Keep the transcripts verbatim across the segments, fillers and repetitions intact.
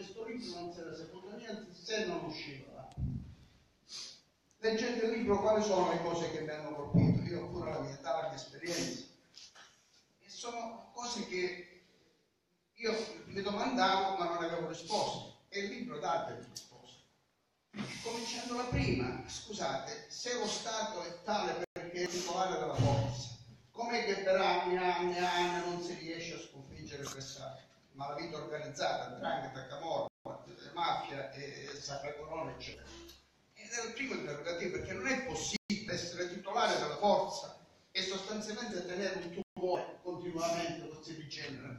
questo libro non si era saputo niente se non usciva. Leggendo il libro quali sono le cose che mi hanno colpito, io ho pure la mia età, la mia esperienza, e sono cose che io mi domandavo ma non avevo risposte, e il libro dà delle risposte. Cominciando la prima, scusate, se lo Stato è tale perché è titolare della forza, com'è che per anni e anni e anni non si riesce a sconfiggere questa malavita organizzata, 'ndrangheta, camorra, mafia e Sacra Corona, eccetera? Ed è il primo interrogativo, perché non è possibile essere titolare della forza e sostanzialmente tenere un tumore continuamente così rigenera.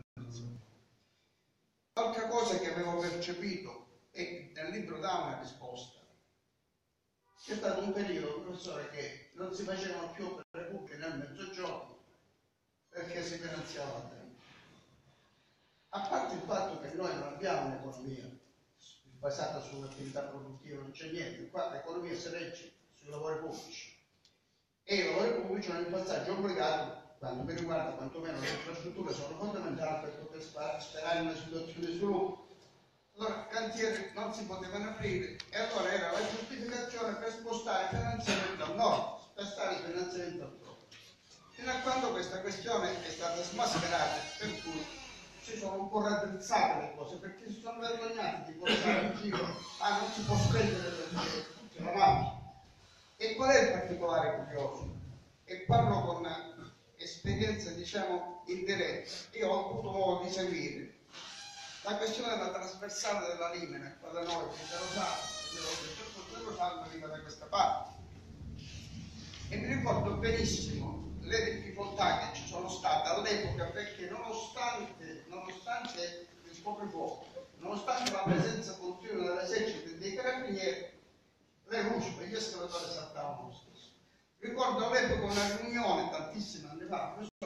L'altra cosa che avevo percepito, e nel libro dà una risposta, c'è stato un periodo, professore, che non si facevano più opere pubbliche nel mezzogiorno perché si finanziava bene. A parte il fatto che noi non abbiamo un'economia basata sull'attività produttiva, non c'è niente, qua l'economia si regge sui lavori pubblici, e i lavori pubblici hanno il passaggio obbligato, quando mi riguarda quantomeno le infrastrutture sono fondamentali per poter sperare in una situazione di sviluppo. Allora cantieri non si potevano aprire e allora era la giustificazione per spostare il finanziamento al nord, spostare il finanziamento al nord. Fino a quando questa questione è stata smascherata, per cui si sono un po' raddrizzate le cose, perché si sono vergognati di portare in giro, ah non si può spendere perché c'è la mafia. E qual è il particolare curioso? E parlo con esperienza, diciamo, indiretta. Io ho avuto modo di seguire la questione della trasversale della Rimene, qua da noi, che è Rosario, Rosario arriva da questa parte. E mi ricordo benissimo le difficoltà che ci sono state all'epoca, perché nonostante, nonostante il coprifuoco, nonostante la presenza continua dell'esercito e dei carabinieri, le luci per gli escavatori saltavano lo stesso. Ricordo all'epoca una riunione, tantissimi anni fa,